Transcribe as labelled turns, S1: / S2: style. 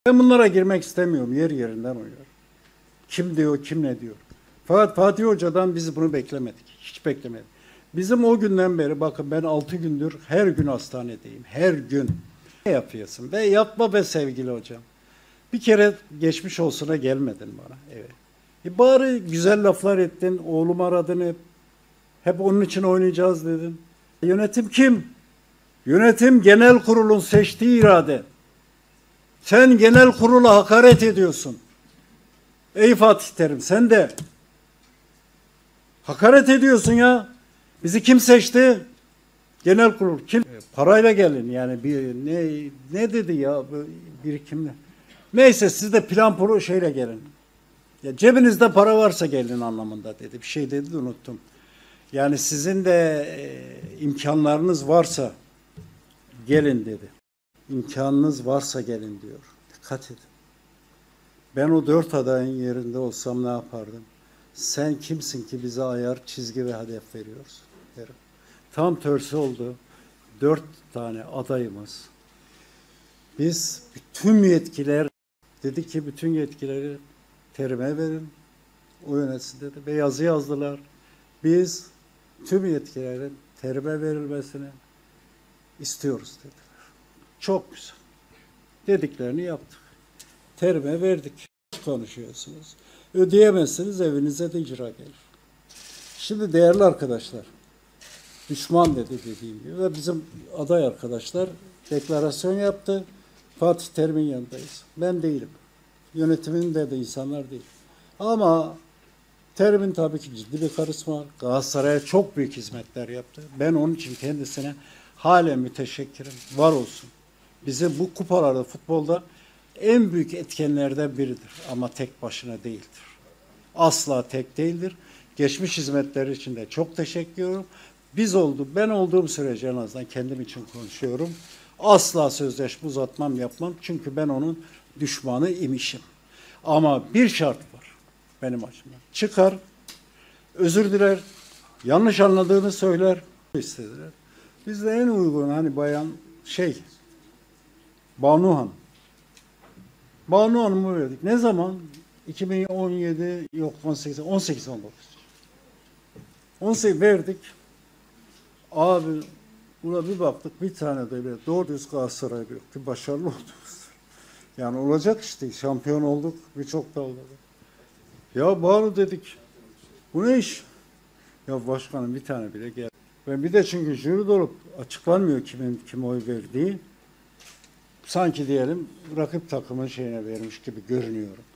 S1: Ben bunlara girmek istemiyorum. Yer yerinden oynuyor. Kim diyor, kim ne diyor. Fakat Fatih Hoca'dan biz bunu beklemedik. Hiç beklemedik. Bizim o günden beri bakın ben 6 gündür her gün hastanedeyim. Her gün. Ne yapıyorsun? Ve yapma be sevgili hocam. Bir kere geçmiş olsuna gelmedin bana. Evet. Bari güzel laflar ettin. Oğlumu aradın hep. Hep onun için oynayacağız dedin. Yönetim kim? Yönetim genel kurulun seçtiği irade. Sen genel kurula hakaret ediyorsun. Ey Fatih Terim sen de hakaret ediyorsun ya. Bizi kim seçti? Genel kurul. Kim? Parayla gelin yani bir ne dedi ya birikimle. Neyse siz de plan şeyle gelin. Ya cebinizde para varsa gelin anlamında dedi. Bir şey dedi de unuttum. Yani sizin de imkanlarınız varsa gelin dedi. İmkanınız varsa gelin diyor. Dikkat edin. Ben o 4 adayın yerinde olsam ne yapardım? Sen kimsin ki bize ayar, çizgi ve hedef veriyorsun derim. Tam tersi oldu. 4 tane adayımız. Biz bütün yetkiler dedi ki bütün yetkileri Terim'e verin. O yönetsin dedi. Ve yazı yazdılar. Biz tüm yetkilerin Terim'e verilmesini istiyoruz dediler. Çok güzel. Dediklerini yaptık. Terim'e verdik. Konuşuyorsunuz. Ödeyemezsiniz evinize de icra gelir. Şimdi değerli arkadaşlar, düşman dedi dediğim gibi ve bizim aday arkadaşlar deklarasyon yaptı. Fatih Terim'in yanındayız. Ben değilim. Yönetiminde de insanlar değil. Ama Terim'in tabii ki ciddi bir karizma var. Galatasaray'a çok büyük hizmetler yaptı. Ben onun için kendisine halen müteşekkirim. Var olsun. Bizi bu kupalarda, futbolda en büyük etkenlerden biridir. Ama tek başına değildir. Asla tek değildir. Geçmiş hizmetleri için de çok teşekkür ediyorum. Ben olduğum sürece en azından kendim için konuşuyorum. Asla sözleşme uzatmam, yapmam. Çünkü ben onun düşmanı imişim. Ama bir şart var benim açımdan. Çıkar, özür diler, yanlış anladığını söyler, istediler. Biz de en uygun hani bayan Banu Hanım. Banu Hanım'ı verdik. Ne zaman? 2017 yok 18 19. 18 verdik. Abi buna bir baktık bir tane de böyle doğru düz Galatasaraylı yok ki başarılı olduk. Yani olacak işte şampiyon olduk birçok dalda. Ya Banu dedik bu ne iş? Ya başkanım bir tane bile geldi. Ben bir de çünkü jüri olup açıklanmıyor kimin kim oy verdiği. Sanki diyelim rakip takımın şeyine vermiş gibi görünüyorum.